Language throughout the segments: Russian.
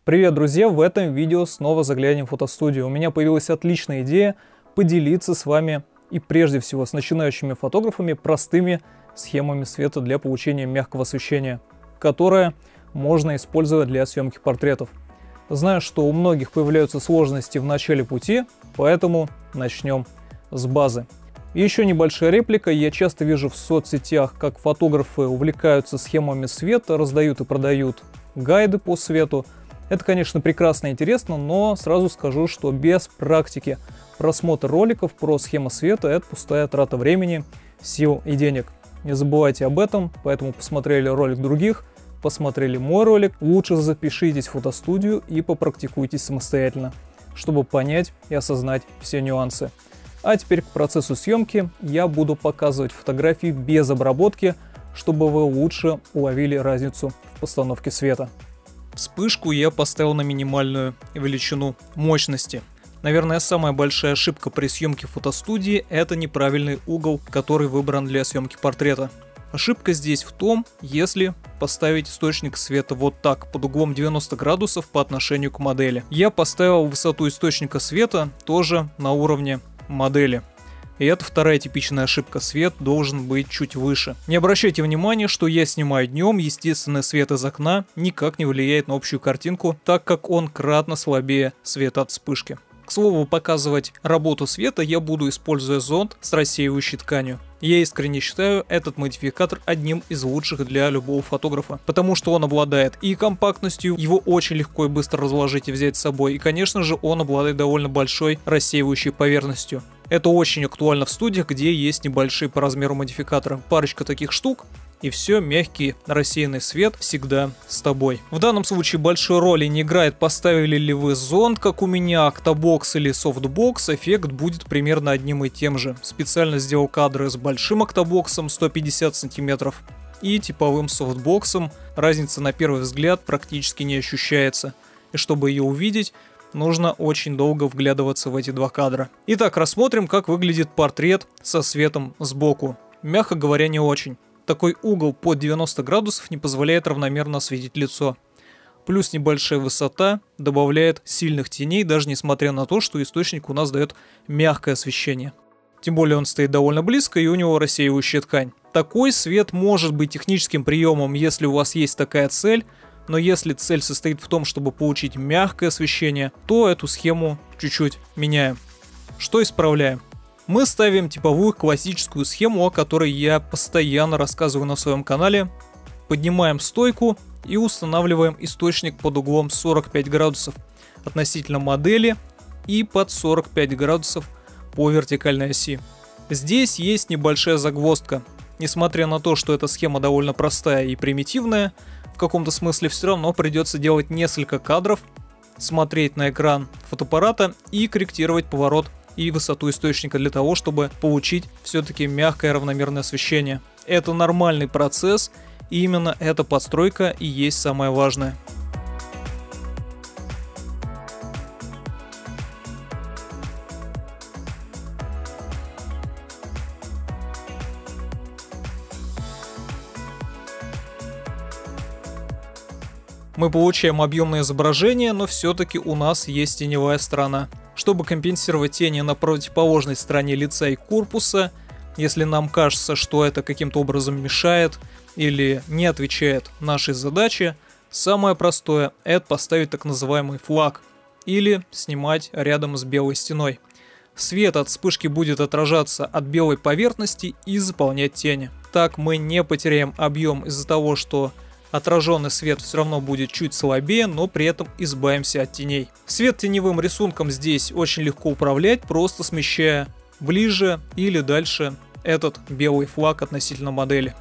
Привет, друзья! В этом видео снова заглянем в фотостудию. У меня появилась отличная идея поделиться с вами и прежде всего с начинающими фотографами простыми схемами света для получения мягкого освещения, которое можно использовать для съемки портретов. Знаю, что у многих появляются сложности в начале пути, поэтому начнем с базы. И еще небольшая реплика. Я часто вижу в соцсетях, как фотографы увлекаются схемами света, раздают и продают гайды по свету. Это, конечно, прекрасно и интересно, но сразу скажу, что без практики просмотр роликов про схемы света – это пустая трата времени, сил и денег. Не забывайте об этом, поэтому посмотрели ролик других, посмотрели мой ролик, лучше запишитесь в фотостудию и попрактикуйтесь самостоятельно, чтобы понять и осознать все нюансы. А теперь к процессу съемки. Я буду показывать фотографии без обработки, чтобы вы лучше уловили разницу в постановке света. Вспышку я поставил на минимальную величину мощности. Наверное, самая большая ошибка при съемке в фотостудии – это неправильный угол, который выбран для съемки портрета. Ошибка здесь в том, если поставить источник света вот так, под углом 90 градусов по отношению к модели. Я поставил высоту источника света тоже на уровне модели. И это вторая типичная ошибка. Свет должен быть чуть выше. Не обращайте внимания, что я снимаю днем, естественный свет из окна никак не влияет на общую картинку, так как он кратно слабее света от вспышки. К слову, показывать работу света я буду, используя зонд с рассеивающей тканью. Я искренне считаю этот модификатор одним из лучших для любого фотографа, потому что он обладает и компактностью, его очень легко и быстро разложить и взять с собой, и, конечно же, он обладает довольно большой рассеивающей поверхностью. Это очень актуально в студиях, где есть небольшие по размеру модификаторы. Парочка таких штук, и все, мягкий рассеянный свет всегда с тобой. В данном случае большой роли не играет, поставили ли вы зонд, как у меня, октобокс или софтбокс, эффект будет примерно одним и тем же. Специально сделал кадры с большим октобоксом 150 см и типовым софтбоксом. Разница на первый взгляд практически не ощущается. И чтобы ее увидеть, нужно очень долго вглядываться в эти два кадра. Итак, рассмотрим, как выглядит портрет со светом сбоку. Мягко говоря, не очень. Такой угол под 90 градусов не позволяет равномерно осветить лицо. Плюс небольшая высота добавляет сильных теней, даже несмотря на то, что источник у нас дает мягкое освещение. Тем более он стоит довольно близко и у него рассеивающая ткань. Такой свет может быть техническим приемом, если у вас есть такая цель, но если цель состоит в том, чтобы получить мягкое освещение, то эту схему чуть-чуть меняем. Что исправляем? Мы ставим типовую классическую схему, о которой я постоянно рассказываю на своем канале. Поднимаем стойку и устанавливаем источник под углом 45 градусов относительно модели и под 45 градусов по вертикальной оси. Здесь есть небольшая загвоздка. Несмотря на то, что эта схема довольно простая и примитивная, в каком-то смысле все равно придется делать несколько кадров, смотреть на экран фотоаппарата и корректировать поворот и высоту источника для того, чтобы получить все-таки мягкое равномерное освещение. Это нормальный процесс, и именно эта подстройка и есть самое важное. Мы получаем объемное изображение, но все-таки у нас есть теневая сторона. Чтобы компенсировать тени на противоположной стороне лица и корпуса, если нам кажется, что это каким-то образом мешает или не отвечает нашей задаче, самое простое – это поставить так называемый флаг или снимать рядом с белой стеной. Свет от вспышки будет отражаться от белой поверхности и заполнять тени. Так мы не потеряем объем из-за того, что отраженный свет все равно будет чуть слабее, но при этом избавимся от теней. Свет теневым рисунком здесь очень легко управлять, просто смещая ближе или дальше этот белый флаг относительно модели.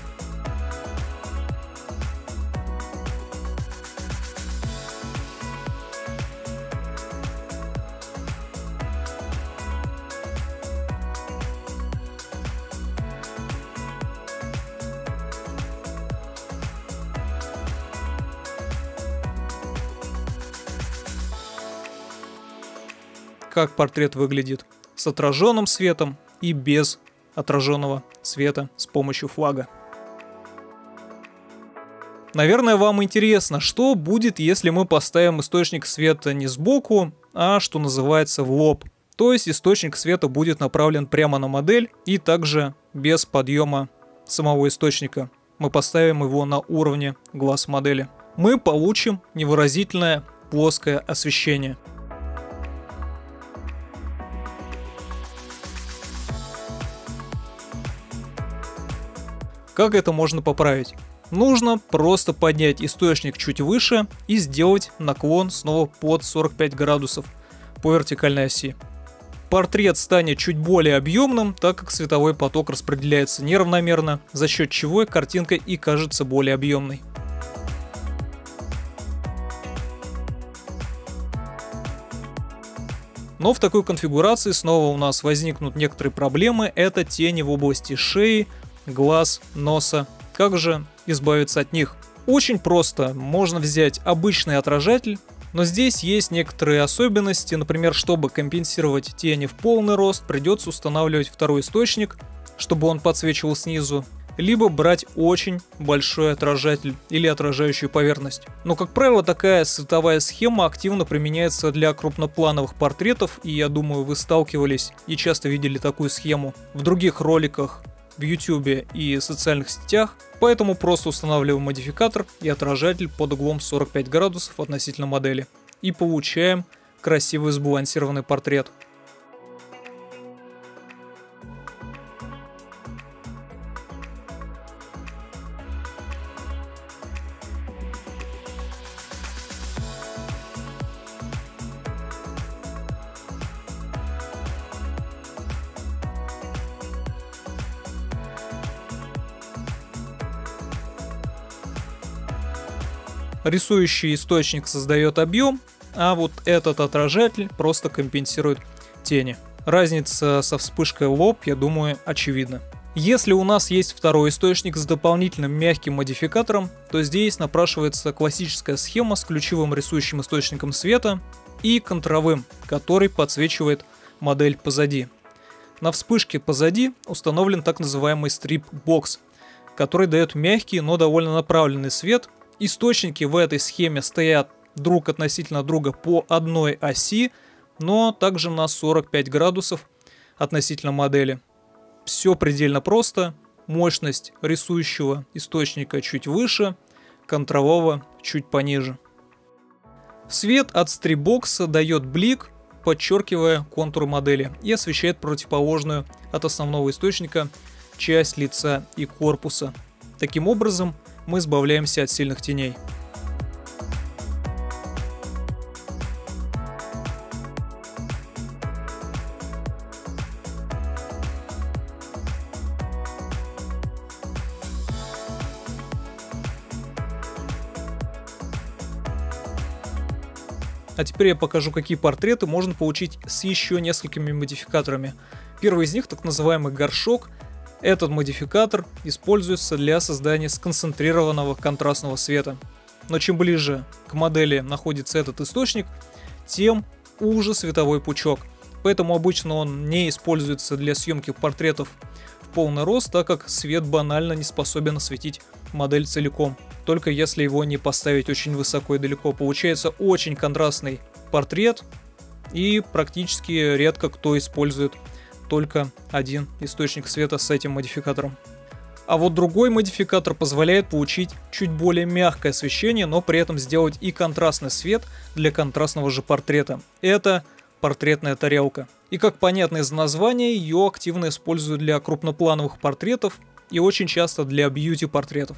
Как портрет выглядит с отраженным светом и без отраженного света с помощью флага. Наверное, вам интересно, что будет, если мы поставим источник света не сбоку, а, что называется, в лоб. То есть источник света будет направлен прямо на модель и также без подъема самого источника. Мы поставим его на уровне глаз модели. Мы получим невыразительное плоское освещение. Как это можно поправить? Нужно просто поднять источник чуть выше и сделать наклон снова под 45 градусов по вертикальной оси. Портрет станет чуть более объемным, так как световой поток распределяется неравномерно, за счет чего картинка и кажется более объемной. Но в такой конфигурации снова у нас возникнут некоторые проблемы. Это тени в области шеи, глаз, носа. Как же избавиться от них? Очень просто. Можно взять обычный отражатель, но здесь есть некоторые особенности. Например, чтобы компенсировать тени в полный рост, придется устанавливать второй источник, чтобы он подсвечивал снизу, либо брать очень большой отражатель или отражающую поверхность. Но, как правило, такая световая схема активно применяется для крупноплановых портретов, и я думаю, вы сталкивались и часто видели такую схему в других роликах в YouTube и социальных сетях, поэтому просто устанавливаем модификатор и отражатель под углом 45 градусов относительно модели и получаем красивый сбалансированный портрет. Рисующий источник создает объем, а вот этот отражатель просто компенсирует тени. Разница со вспышкой лоб, я думаю, очевидна. Если у нас есть второй источник с дополнительным мягким модификатором, то здесь напрашивается классическая схема с ключевым рисующим источником света и контровым, который подсвечивает модель позади. На вспышке позади установлен так называемый стрип-бокс, который дает мягкий, но довольно направленный свет. Источники в этой схеме стоят друг относительно друга по одной оси, но также на 45 градусов относительно модели. Все предельно просто. Мощность рисующего источника чуть выше, контрового чуть пониже. Свет от стрипбокса дает блик, подчеркивая контур модели, и освещает противоположную от основного источника часть лица и корпуса. Таким образом, мы избавляемся от сильных теней. А теперь я покажу, какие портреты можно получить с еще несколькими модификаторами. Первый из них так называемый горшок. Этот модификатор используется для создания сконцентрированного контрастного света. Но чем ближе к модели находится этот источник, тем уже световой пучок. Поэтому обычно он не используется для съемки портретов в полный рост, так как свет банально не способен осветить модель целиком. Только если его не поставить очень высоко и далеко. Получается очень контрастный портрет, и практически редко кто использует только один источник света с этим модификатором. А вот другой модификатор позволяет получить чуть более мягкое освещение, но при этом сделать и контрастный свет для контрастного же портрета. Это портретная тарелка. И как понятно из названия, ее активно используют для крупноплановых портретов и очень часто для бьюти-портретов.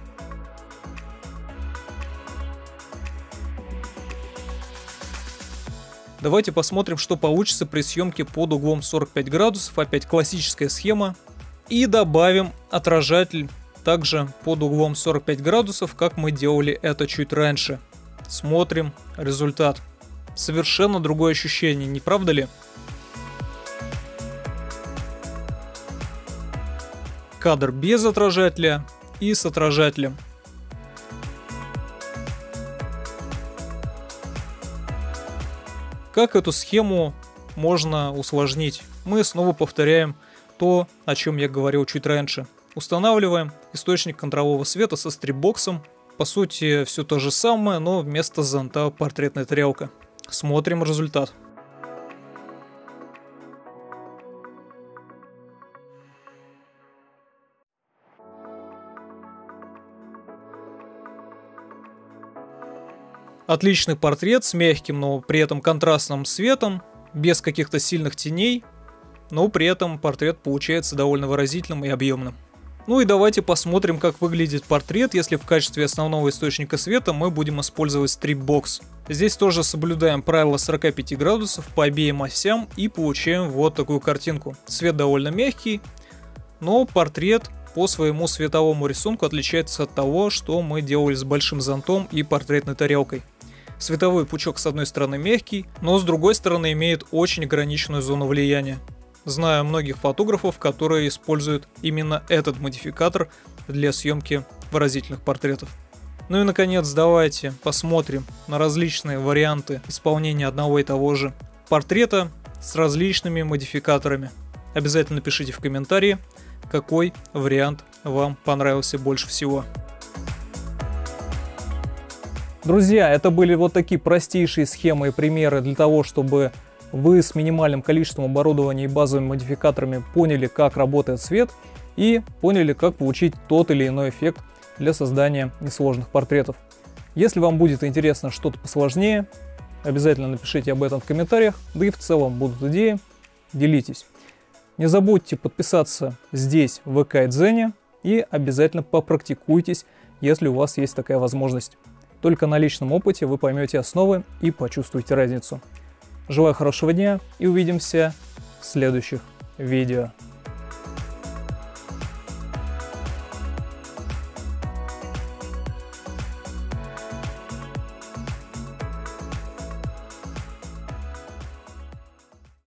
Давайте посмотрим, что получится при съемке под углом 45 градусов. Опять классическая схема. И добавим отражатель также под углом 45 градусов, как мы делали это чуть раньше. Смотрим результат. Совершенно другое ощущение, не правда ли? Кадр без отражателя и с отражателем. Как эту схему можно усложнить? Мы снова повторяем то, о чем я говорил чуть раньше. Устанавливаем источник контрового света со стрипбоксом По сути, все то же самое, но вместо зонта портретная тарелка. Смотрим результат. Отличный портрет с мягким, но при этом контрастным светом, без каких-то сильных теней, но при этом портрет получается довольно выразительным и объемным. Ну и давайте посмотрим, как выглядит портрет, если в качестве основного источника света мы будем использовать стрипбокс. Здесь тоже соблюдаем правило 45 градусов по обеим осям и получаем вот такую картинку. Свет довольно мягкий, но портрет по своему световому рисунку отличается от того, что мы делали с большим зонтом и портретной тарелкой. Световой пучок с одной стороны мягкий, но с другой стороны имеет очень ограниченную зону влияния. Знаю многих фотографов, которые используют именно этот модификатор для съемки выразительных портретов. Ну и наконец, давайте посмотрим на различные варианты исполнения одного и того же портрета с различными модификаторами. Обязательно пишите в комментарии, какой вариант вам понравился больше всего. Друзья, это были вот такие простейшие схемы и примеры для того, чтобы вы с минимальным количеством оборудования и базовыми модификаторами поняли, как работает свет и поняли, как получить тот или иной эффект для создания несложных портретов. Если вам будет интересно что-то посложнее, обязательно напишите об этом в комментариях, да и в целом будут идеи, делитесь. Не забудьте подписаться здесь в ВК и Дзене и обязательно попрактикуйтесь, если у вас есть такая возможность. Только на личном опыте вы поймете основы и почувствуете разницу. Желаю хорошего дня и увидимся в следующих видео.